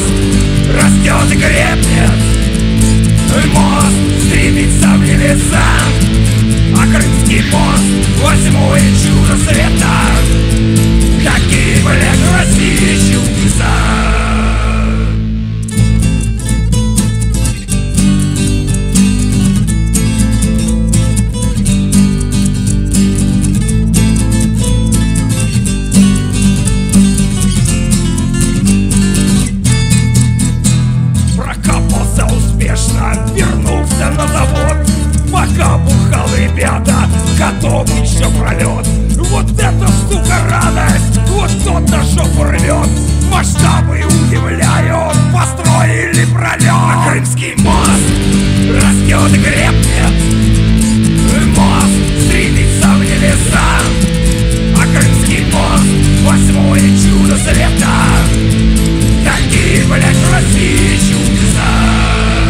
растет и крепнет. Мост стремится в небеса, а Крымский мост — восьмое чудо света. Такие, блядь, в России чудеса. Вернулся на завод, пока бухал, ребята, готов еще пролет. Вот это, сука, радость, вот кто-то жопу рвет. Масштабы удивляют, построили пролет. А Крымский мост растет и крепнет. Мост стремится в небеса, а Крымский мост — восьмое чудо света. Такие, блядь, в России чудеса.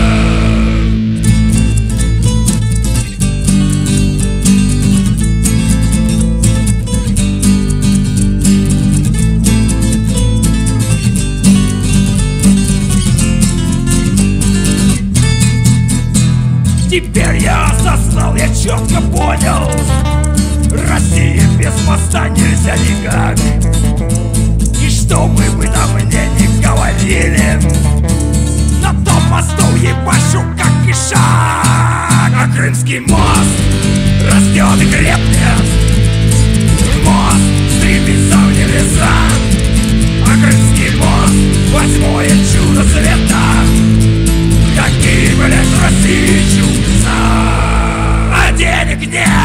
Теперь я осознал, я четко понял: России без моста нельзя никак. И что бы вы там мне не говорили, на том мосту ебашу как ишак. А Крымский мост растет и крепнет. Мост стремится в небеса, а Крымский мост — восьмое чудо света. Такие, блядь, в России чудеса. А денег нет,